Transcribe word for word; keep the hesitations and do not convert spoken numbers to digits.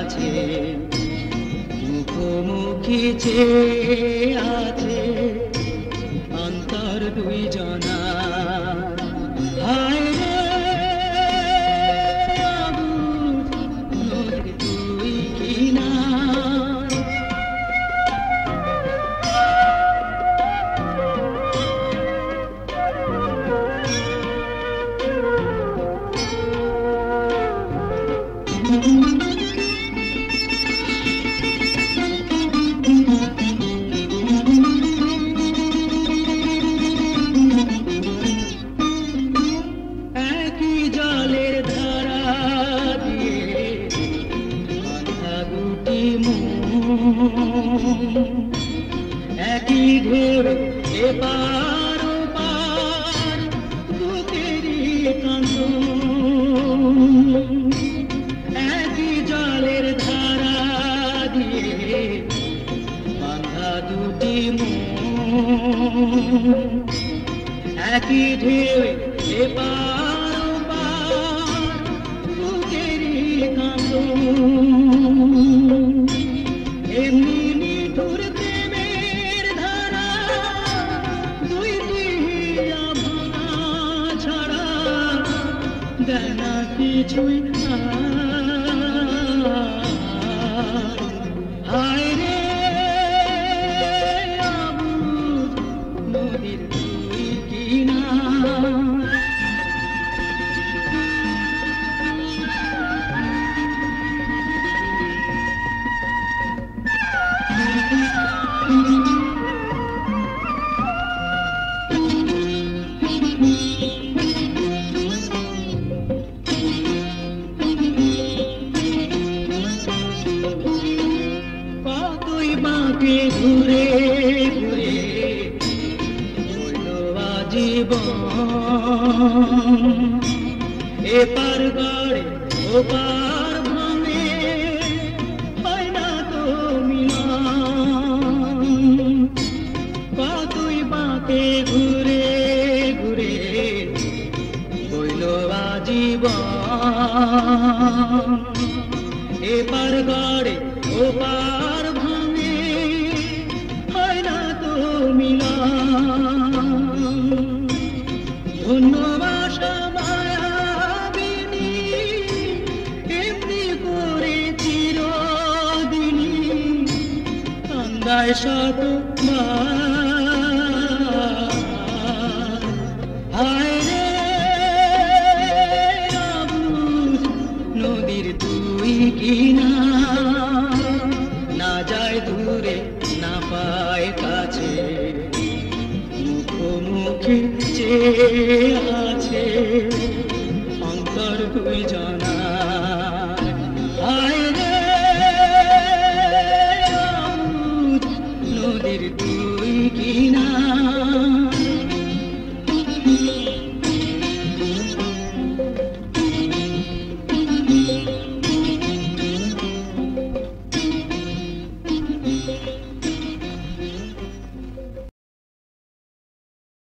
কাছে মুখোমুখি চেয়ে আছে অন্তর দুই জনা। হায় রে অবুঝ নদীর দুই কিনার। একই জলের ধারা দিয়ে বাঁধা দুটি মন, একই ঢেউ এপার ওপার বুকেরই কাঁদন। একই জলের ধারা দিয়ে বাঁধা দুটি মন, একই ঢেউ এপার ওপার বুকেরই কাঁদন। এমনি নিঠুর প্রেমের ধারা দুইটি ভাঙা ছাড়া দেয় না কিছুই। হায় রে অবুঝ নদীর দুই কিনার। কতই বাঁকে ঘুরে ঘুরে হইল আজীবন, এপার গড়ে ওপার ভাঙে হয় না তো মিলন। কতই বাঁকে ঘুরে ঘুরে হইল আজীবন, এপার গড়ে ওপার ভাঙে হয় না তো মিলন। ধন্যবাসা মায়াবিনী এমনি করে চিরদিনী কান্দায় শত হায় রে অবুঝ নদীর দুই কিনার। না যায় দূরে না পায় কাছে মুখোমুখি চেয়ে আছে অন্তর দুই জনা। হায় রে অবুঝ নদীর দুই কিনার।